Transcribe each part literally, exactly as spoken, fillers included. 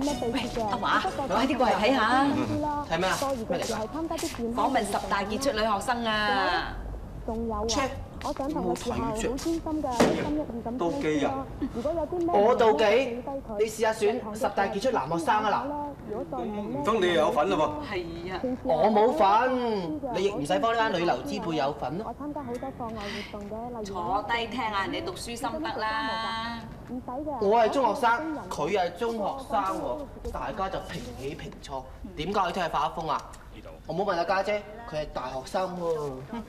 喂，阿華，快啲過嚟睇下。 睇咩啊？咩嚟㗎？ 訪問十大傑出女學生啊！ 仲有啊，我上堂嘅時候好專心㗎，心一意咁妒忌人。 如果有啲咩我妒忌，你試下選十大傑出男學生啊嗱！ 唔通你又有份嘞噃？ 係啊， 我冇份，你亦唔使幫呢班女流資輩有份咯。 我參加好多課外活動嘅，例如坐低聽下人哋讀書心得啦。 唔使嘅。 我係中學生，佢係中學生喎，大家就平起平坐。點解要聽日發黑風啊？我冇問阿家姐，佢係大學生喎。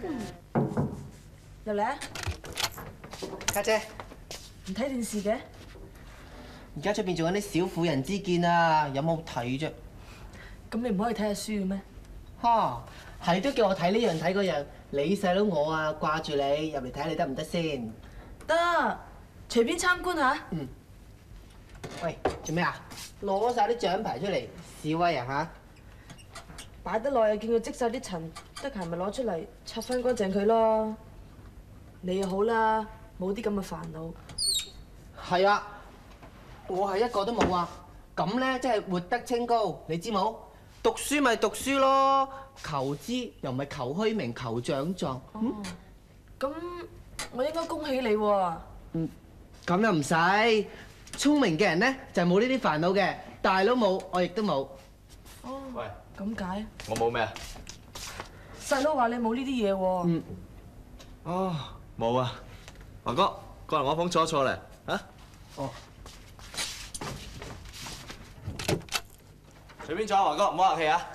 入嚟啊！ 家姐， 唔睇電視嘅？ 而家出邊做緊啲小婦人之見啊，有冇睇啫？ 咁你唔可以睇下書嘅咩？ 哈，係都叫我睇呢樣睇嗰樣。你細佬我啊掛住你，入嚟睇下你得唔得先？ 得，隨便參觀下。 嗯。喂，做咩啊？攞晒啲獎牌出嚟示威啊嚇！ 擺得耐又見佢積晒啲塵，得閒咪攞出嚟擦翻乾淨佢咯。你又好啦，冇啲咁嘅煩惱。 係啊，我係一個都冇啊。咁咧即係活得清高，你知冇？讀書咪讀書咯，求知又唔係求虛名、求獎狀。嗯。 咁我應該恭喜你喎。 嗯，咁又唔使。聰明嘅人咧就係冇呢啲煩惱嘅，大佬冇，我亦都冇。 哦。 喂。 咁解？ 我冇咩啊？ 細佬話你冇呢啲嘢喎。 嗯。 哦，冇啊。華哥，過嚟我房坐一坐嚟，嚇？ 哦。 隨便坐啊，華哥，唔好客氣啊。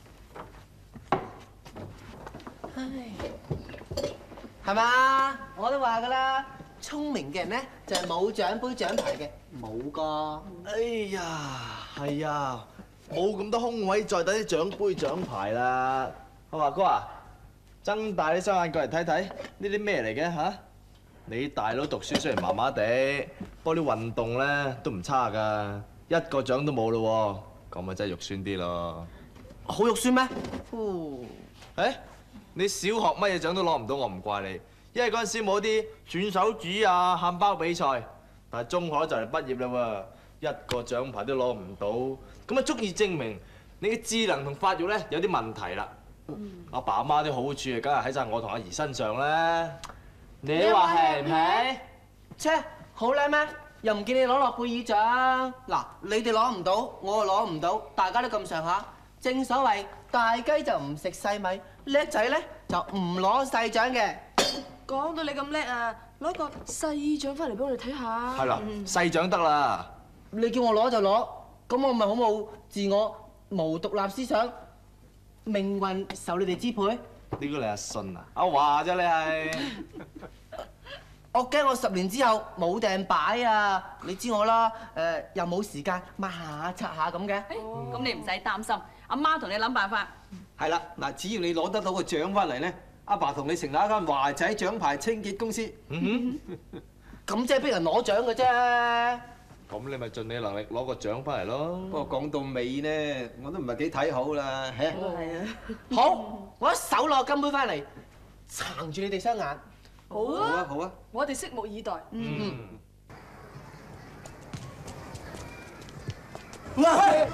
唉，係嘛？我都話㗎啦，聰明嘅人咧就係冇獎杯獎牌嘅，冇㗎。 哎呀，係啊。冇咁多空位，再等啲獎杯獎牌啦。阿華哥啊，睜大啲雙眼過嚟睇睇，呢啲咩嚟嘅嚇？你大佬讀書雖然麻麻地，不過啲運動咧都唔差㗎，一個獎都冇咯喎，咁咪真係肉酸啲咯。 好肉酸咩？呼！ 誒，你小學乜嘢獎都攞唔到，我唔怪你，因為嗰陣時冇啲選手紙啊、漢包比賽，但係中學就嚟畢業啦喎，一個獎牌都攞唔到。咁啊，足以證明你嘅智能同發育咧有啲問題啦。阿爸阿媽啲好處啊，梗係喺晒我同阿姨身上啦。你話係唔係？ 切，好叻咩？又唔見你攞諾貝爾獎。嗱，你哋攞唔到，我又攞唔到，大家都咁上下。正所謂大雞就唔食細米，叻仔咧就唔攞細獎嘅。 講到你咁叻啊，攞個細獎翻嚟俾我哋睇下。 係啦，細獎得啦。 你叫我攞就攞。咁我咪好冇自我，無獨立思想，命運受你哋支配。 呢個你阿信啊？阿華啫你係。 我驚我十年之後冇埞擺啊！你知我啦，誒又冇時間抹下擦下咁嘅。 咁你唔使擔心，阿媽同你諗辦法。 係啦，嗱，只要你攞得到個獎翻嚟咧，阿爸同你成立一間華仔獎牌清潔公司。 嗯哼，咁即係逼人攞獎嘅啫。 咁你咪盡你能力攞個獎翻嚟咯。 不過講到尾咧，我都唔係幾睇好啦，係啊。 係啊。 好，我一手攞金杯翻嚟，撐住你哋雙眼。 好好啊， 啊， 好啊。 我哋拭目以待。 嗯。 喂！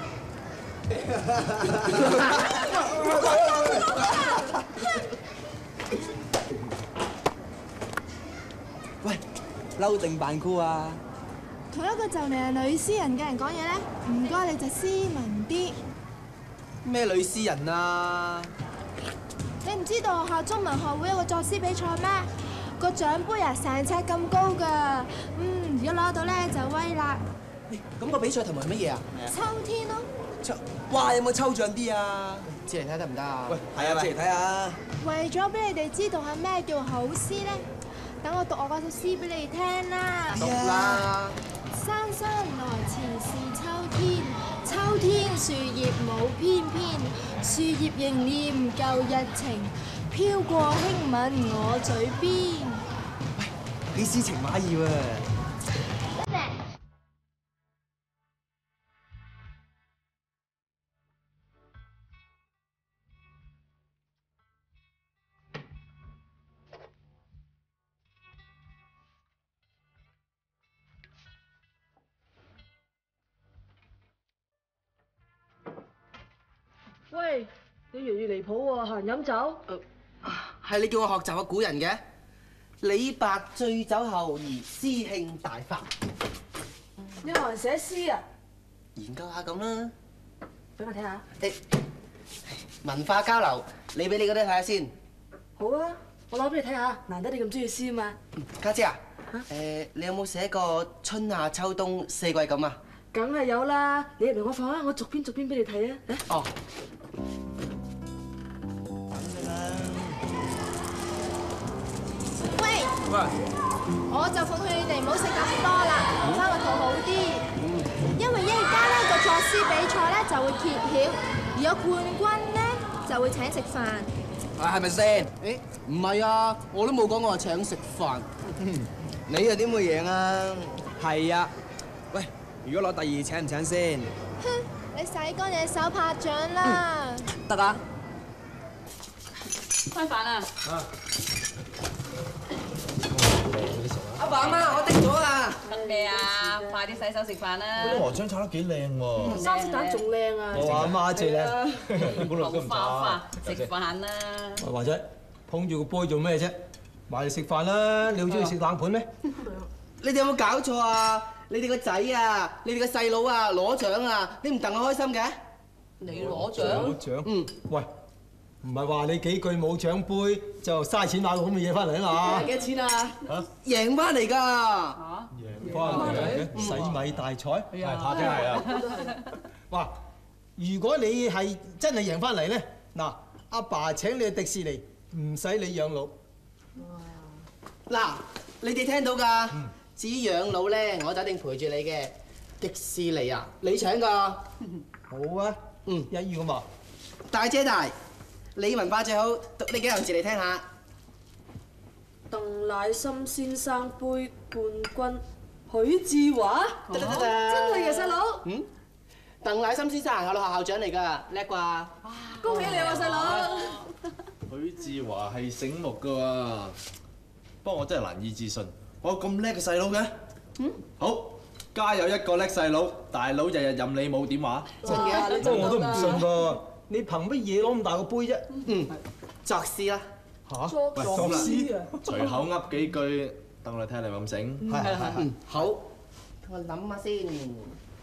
喂，嬲定扮酷啊？ 同一個就嚟係女詩人嘅人講嘢咧，唔該你就斯文啲。 咩女詩人啊？ 你唔知道學校中文學會有個作詩比賽咩？個獎杯啊成尺咁高㗎，嗯，如果攞到咧就威啦。 咁個比賽題目係乜嘢啊？ 秋天咯。 抽，哇！有冇抽獎啲啊？ 借嚟睇得唔得啊？ 喂，係啊，借嚟睇下。 為咗俾你哋知道係咩叫好詩咧，等我讀我嗰首詩俾你聽啦。 讀啦。 姍姍來遲是秋天，秋天樹葉冇翩翩，樹葉仍念舊日情，飄過輕吻我嘴邊。 喂，你詩情畫意喎。 喂，你越嚟越離譜喎，行飲酒。 係你叫我學習個古人嘅。李白醉酒後而詩興大發。 你學人寫詩啊？ 研究下咁啦。 俾我睇下。 誒，文化交流，你俾你嗰啲睇下先。 好啊，我攞俾你睇下，難得你咁中意詩啊嘛。 家姐啊，誒，你有冇寫過春夏秋冬四季咁啊？ 梗係有啦，你入嚟我房啊，我逐篇逐篇俾你睇啊。 哦。 喂，我就奉勸你哋唔好食咁多啦，留翻個肚好啲。因為一陣間咧個作詩比賽咧就會揭曉，而有冠軍咧就會請食飯。 啊，係咪先？誒，唔係啊，我都冇講過話請食飯。你又點會贏啊？ 係啊，喂，如果攞第二請唔請先？ 哼，你洗乾淨手拍掌啦。 得啊。 開飯啊！ 阿爸阿媽，我叮咗啊！ 得咩啊？快啲洗手食飯啦！ 啲鵝掌炒得幾靚喎！ 三色蛋仲靚啊！ 我阿媽最靚， 本來都唔花花差。 食飯啦！ 或者捧住個杯做咩啫？埋嚟食飯啦！你好中意食冷盤咩？ 你哋有冇搞錯啊？你哋個仔啊，你哋個細佬啊攞獎啊，你唔戥我開心嘅？ 你攞獎？ 攞獎？ 嗯。 喂，唔係話你幾句冇獎杯就嘥錢買個咁嘅嘢翻嚟啊嘛？ 幾多錢啊？ 嚇！ 贏翻嚟㗎！ 嚇！ 贏翻嚟嘅洗米大賽，係拍嘅係啊！哇！如果你係真係贏翻嚟咧，嗱，阿爸請你去迪士尼，唔使你養老。 嗱，你哋聽到㗎？至於養老咧，我就一定陪住你嘅。迪士尼啊，你請㗎？ 好啊， 嗯， 一於咁啊。 大姐大，你文化最好，讀呢幾行字嚟聽下。 鄧乃森先生杯冠軍，許志華。 得得得得。 真係嘅細佬。 嗯。鄧乃森先生係我哋學校長嚟㗎，叻啩？ 恭喜你啊，細佬！ 許志華係醒目㗎喎，不過我真係難以置信，我有咁叻嘅細佬嘅。嗯。好，家有一個叻細佬，大佬日日任你冇點話。 真嘅， 不過我都唔信噃，你憑乜嘢攞咁大個杯啫？ 嗯，作詩啦。 嚇？ 作喂，作詩啊！ 隨口噏幾句，等我睇下你咁醒。 係係係。 嗯，好，我諗下先。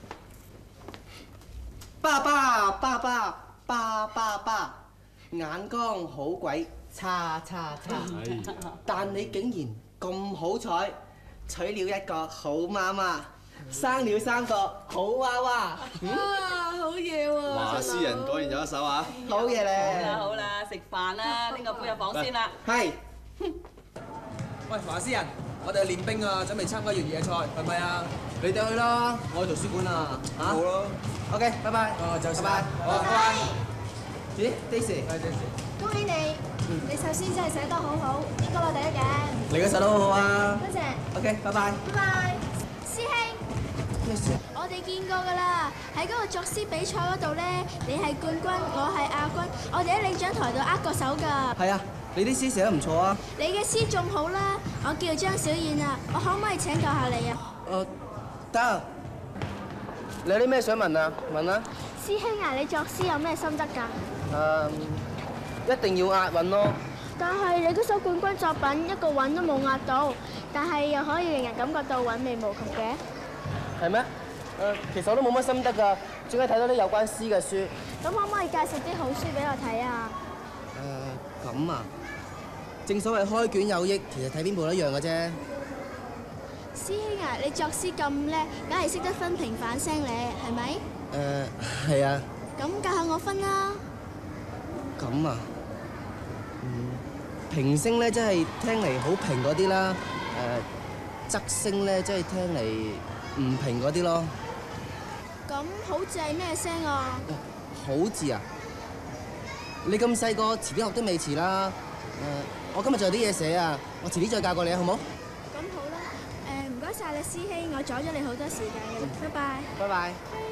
爸爸爸爸爸爸爸，眼光好鬼叉叉叉，但你竟然咁好彩，娶了一個好媽媽，生了三個好娃娃。 哇，好嘢喎！ 話詩人果然有一手啊！ 好嘢好啦咧！ 好啦，食飯啦！拎個杯入房先啦。 係。 喂，華師人，我哋練兵啊，準備參加越野賽，係咪啊？ 你哋去啦，我去圖書館啊。嚇。 好咯。 OK，拜拜。 哦，就拜拜。 拜拜。 咦，Daisy。 係 Daisy。 恭喜你，你首詩真係寫得好好，應該攞第一嘅。 你嘅手都好好啊。 多謝。 OK，拜拜。 拜拜。師兄。 咩事啊？ 我哋見過㗎啦，喺嗰個作詩比賽嗰度咧，你係冠軍，我係亞軍，我哋喺領獎台度握過手㗎。 係啊，你啲詩寫得唔錯啊。 你嘅詩仲好啦，我叫張小燕啊，我可唔可以請教下你啊？ 誒，得。你有啲咩想問啊？問啊。 師兄啊，你作詩有咩心得㗎？ 誒，一定要押韻咯。 但係你嗰首冠軍作品一個韻都冇押到，但係又可以令人感覺到韻味無窮嘅。 係咩？誒，其實我都冇乜心得㗎，只係睇到啲有關詩嘅書。 咁可唔可以介紹啲好書俾我睇啊？ 誒，咁啊，正所謂開卷有益，其實睇邊部都一樣嘅啫。 師兄啊，你作詩咁叻，梗係識得分平反聲咧，係咪？ 誒，係啊。 咁教下我分啦。 咁啊，嗯，平聲咧，即係聽嚟好平嗰啲啦。誒，側聲咧，即係聽嚟唔平嗰啲咯。 咁好字係咩聲啊？ 好字啊！你咁細個，遲啲學都未遲啦。誒，我今日仲有啲嘢寫啊，我遲啲再教過你啊，好冇？ 咁好啦，誒唔該晒你師兄，我阻咗你好多時間嘅，拜拜。 拜拜。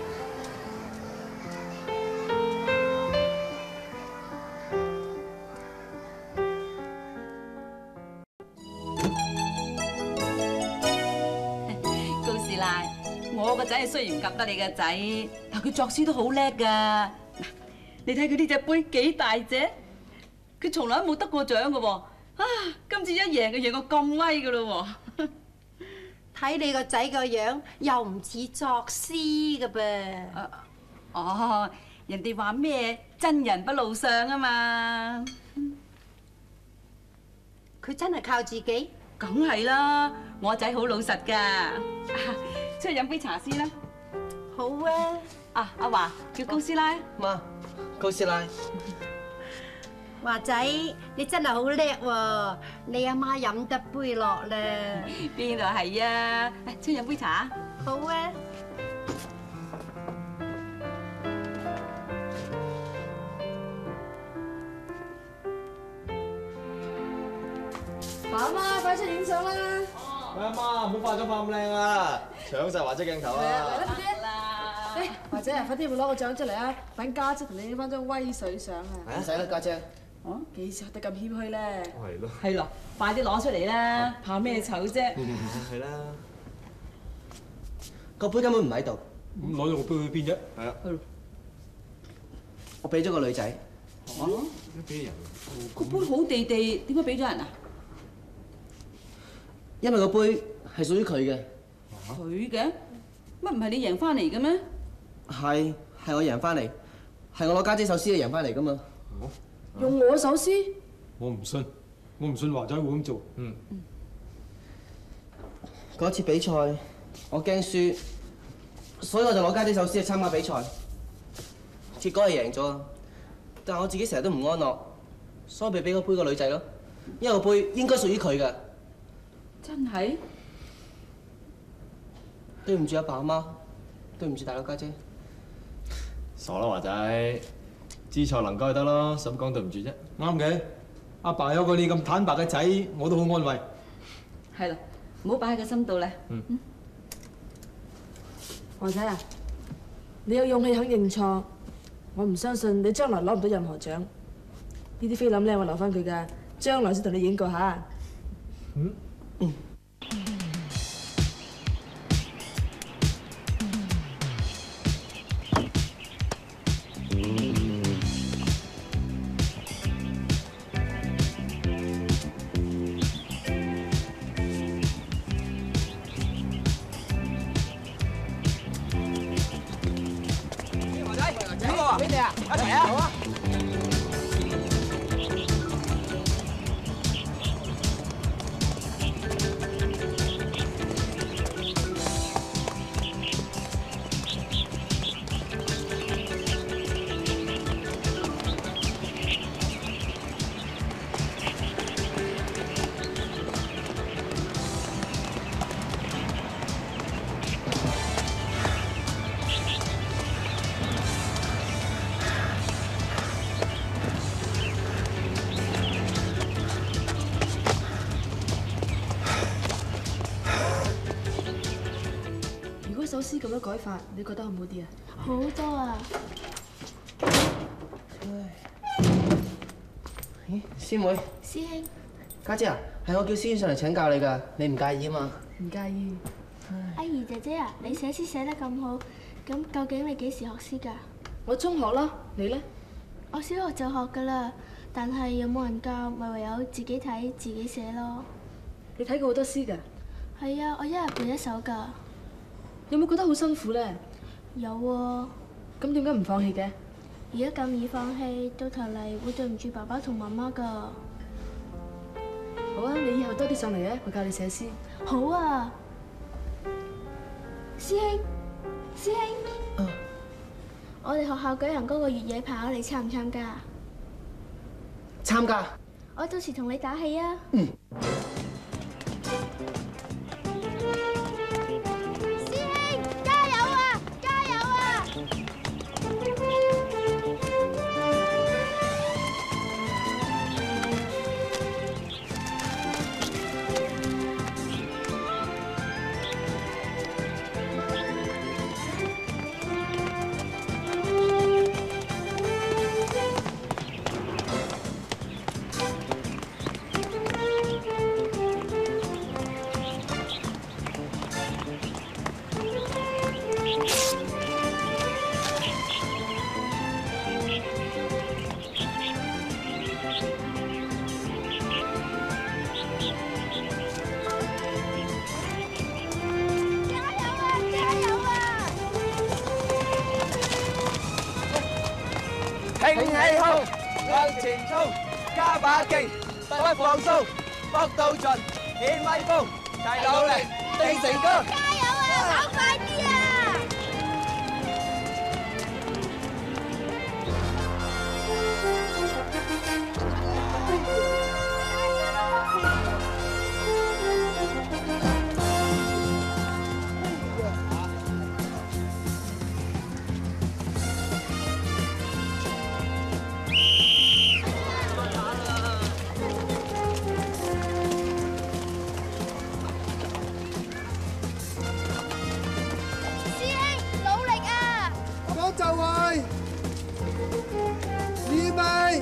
告示賴，我個仔係雖然唔及得你個仔，但佢作詩都好叻㗎。嗱， 你睇佢呢隻杯幾大隻，佢從來都冇得過獎嘅喎。啊，今次一贏就贏個咁威嘅咯喎。 睇你個仔個樣，又唔似作詩嘅噃。 哦，人哋話咩真人不露相啊嘛。 佢真係靠自己？ 梗係啦，我仔好老實㗎。出去飲杯茶先啦。 好啊。 啊，阿華叫高師奶。 媽，高師奶。 華仔，你真係好叻喎！你阿媽飲得杯落啦。 邊度係啊？出去飲杯茶。 好啊。 爸媽，快出嚟影相啦！ 喂，阿媽，唔好化妝化咁靚啊！搶晒華姐鏡頭啊！ 嚟啦，快啲！誒，華姐啊，快啲會攞個獎出嚟啊！等家姐同你影翻張威水相啊！ 唔使啦，家姐。 哦，幾時學得咁謙虛咧？ 係咯。 係咯，快啲攞出嚟啦！怕咩醜啫？ 係啦。 個杯根本唔喺度。 咁攞咗個杯去邊啫？ 係啊。 我俾咗個女仔。 哦。 俾人。 個杯好地地，點解俾咗人啊？ 因為個杯係屬於佢嘅。 佢嘅？乜唔係你贏翻嚟嘅咩？ 係，係我贏翻嚟，係我攞家姐首詩嚟贏翻嚟噶嘛。 用我首詩？ 我唔信，我唔信華仔會咁做。嗯。 嗰次比賽，我驚輸，所以我就攞家姐首詩去參加比賽。結果係贏咗，但係我自己成日都唔安樂，所以咪俾個杯個女仔咯。因為個杯應該屬於佢㗎。 真係？ 對唔住阿爸阿媽，對唔住大佬家姐。 傻啦，華仔，知錯能改得咯，使乜講對唔住啫？ 啱嘅，阿爸有個你咁坦白嘅仔，我都好安慰。 係啦，唔好擺喺個心度咧。 嗯。 華仔啊，你有勇氣肯認錯，我唔相信你將來攞唔到任何獎。呢啲菲林咧，我留翻佢㗎，將來先同你影過下。 嗯。嗯。 俾你啊！一齊啊！好啊！ 首詩咁樣改法，你覺得好唔好啲啊？ 好多啊！ 咦，師妹？ 師兄， 家姐啊，係我叫師兄上嚟請教你㗎，你唔介意啊嘛？ 唔介意。 阿怡姐姐啊，你寫詩寫得咁好，咁究竟你幾時學詩㗎？ 我中學啦，你呢？ 我小學就學㗎啦，但係有冇人教，咪唯有自己睇自己寫咯。 你睇過好多詩㗎？ 係啊，我一日背一首㗎。 有冇覺得好辛苦咧？ 有喎。 咁點解唔放棄嘅？ 如果咁易放棄，到頭嚟會對唔住爸爸同媽媽㗎。 好啊，你以後多啲上嚟啊，我教你寫詩。 好啊，師兄，師兄。 啊。 我哋學校舉行嗰個越野跑，你參唔參加？ 參加。 我到時同你打氣啊。 嗯。 挺起胸，向前衝，加把勁，不放鬆，搏到盡，顯威風，齊努力，定成功！ 加油啊！跑快啲啊！ 就位，預備。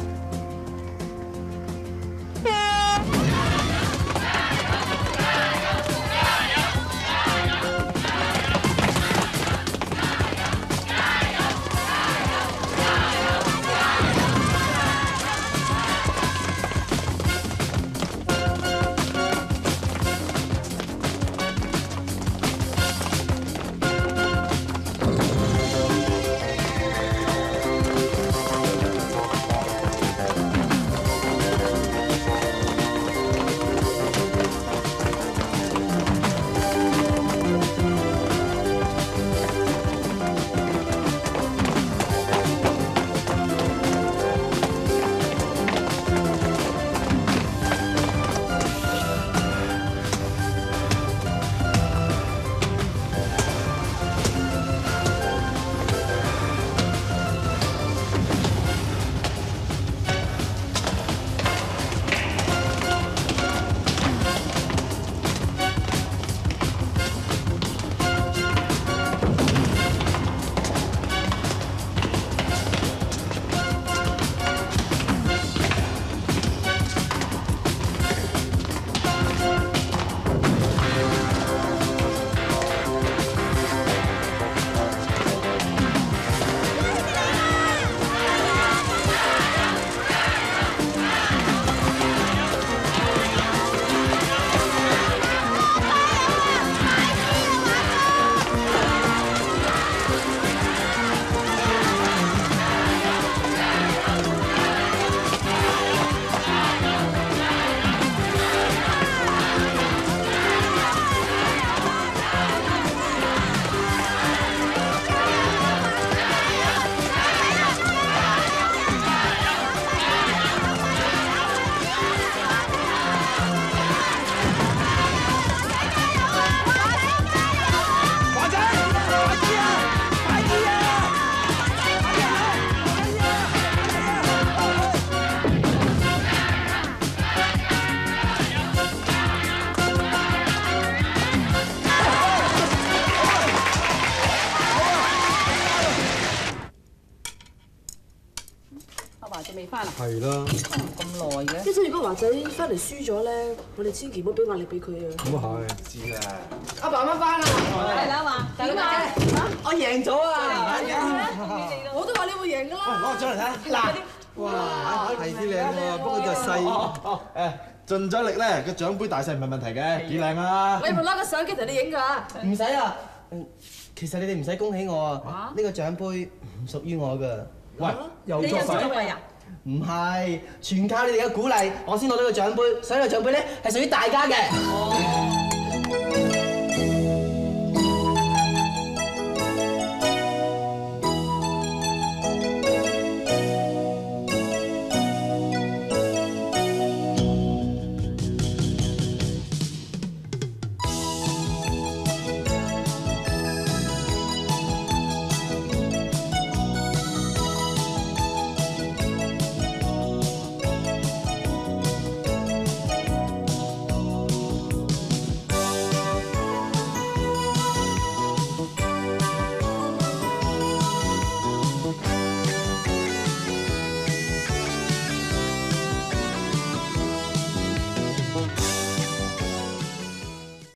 未翻啊？ 係啦。 咁耐嘅。 即係如果華仔翻嚟輸咗咧，我哋千祈唔好俾壓力俾佢啊！ 咁啊係。 知啦。 阿爸乜翻啦？ 係啦，華點啊？ 我贏咗啊！ 我都話你會贏㗎啦。 攞獎嚟睇。嗱， 哇，係啲靚喎，不過就細。 誒，盡咗力咧，個獎杯大細唔係問題嘅，幾靚啊！ 我有冇攞個相機同你影㗎？ 唔使啊。其實你哋唔使恭喜我啊！呢個獎杯唔屬於我㗎。 喂，又你有作廢。 作弊啊？ 唔係，全靠你哋嘅鼓勵，我先攞到個獎杯，所以個獎杯咧係屬於大家嘅。